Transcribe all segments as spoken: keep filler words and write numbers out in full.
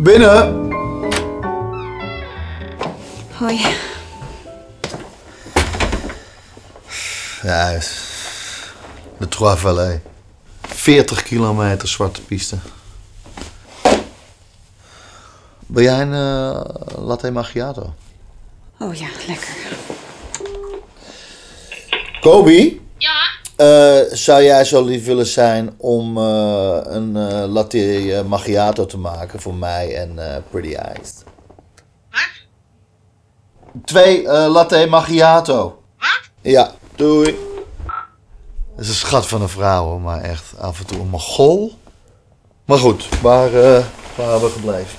Binnen! Hoi. Ja, de Trois Vallées. veertig kilometer zwarte piste. Wil jij een uh, latte macchiato? Oh ja, lekker. Kobi? Ja? Uh, zou jij zo lief willen zijn om uh, een uh, latte macchiato te maken voor mij en uh, Pretty Eyes? Wat? Twee uh, latte macchiato. Wat? Ja, doei. Dat is een schat van een vrouw, hoor, maar echt af en toe een mogol. Maar goed, waar uh, waren we gebleven?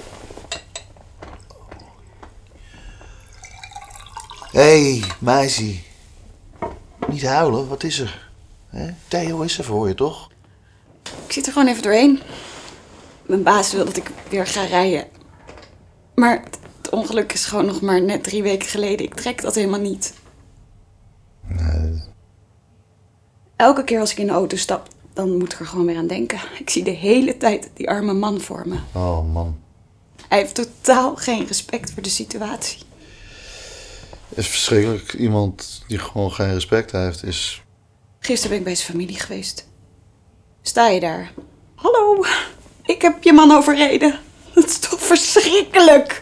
Hé, hey, meisje. Niet huilen, wat is er? He? Theo is er voor je, toch? Ik zit er gewoon even doorheen. Mijn baas wil dat ik weer ga rijden. Maar het ongeluk is gewoon nog maar net drie weken geleden. Ik trek dat helemaal niet. Nee. Elke keer als ik in de auto stap, dan moet ik er gewoon weer aan denken. Ik zie de hele tijd die arme man voor me. Oh, man. Hij heeft totaal geen respect voor de situatie. Het is verschrikkelijk. Iemand die gewoon geen respect heeft is... Gisteren ben ik bij zijn familie geweest. Sta je daar? Hallo, ik heb je man overreden. Dat is toch verschrikkelijk?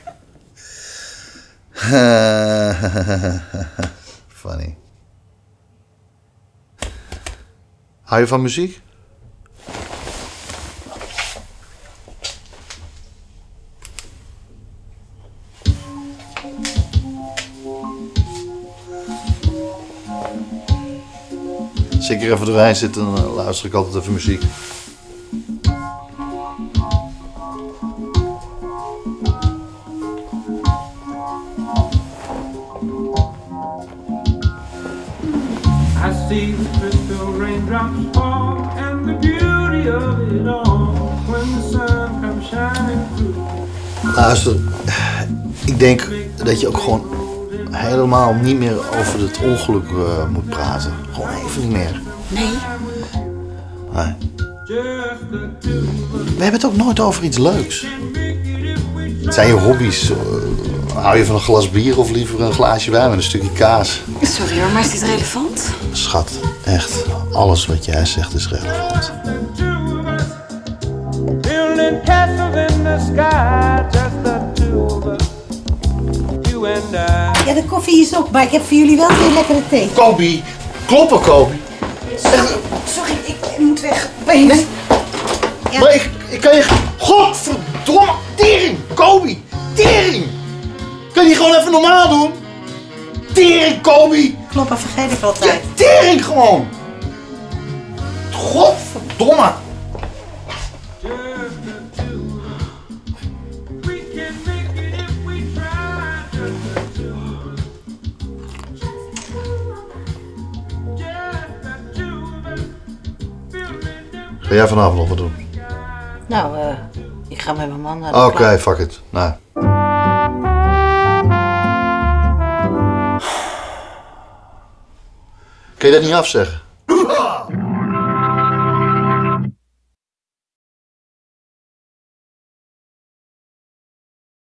Funny. Hou je van muziek? Als ik er even doorheen zit, dan luister ik altijd even muziek. I see the crystal raindrops fall and the beauty of it all when the sun comes shining through. Luister, ik denk dat je ook gewoon helemaal niet meer over het ongeluk uh, moet praten. Gewoon even niet meer. Nee. Nee. We hebben het ook nooit over iets leuks. Zijn je hobby's? Uh, hou je van een glas bier of liever een glaasje wijn met een stukje kaas? Sorry hoor, maar is dit relevant? Schat, echt. Alles wat jij zegt is relevant. Building castles in the sky, just the two of us. You and I. Ja, de koffie is op, maar ik heb voor jullie wel twee lekkere thee. Kobi! Kloppen, Kobi! Sorry, sorry, ik moet weg. Nee. Ja. Maar ik, ik kan je... Godverdomme! Tering! Kobi! Tering! Kan je die gewoon even normaal doen? Tering, Kobi! Kloppen vergeet ik altijd. Ja, tering gewoon! Godverdomme! Ga jij vanavond nog wat doen? Nou, uh, ik ga met mijn man naar de Oké, okay, plaat. fuck it. Nou. Kun je dat niet afzeggen?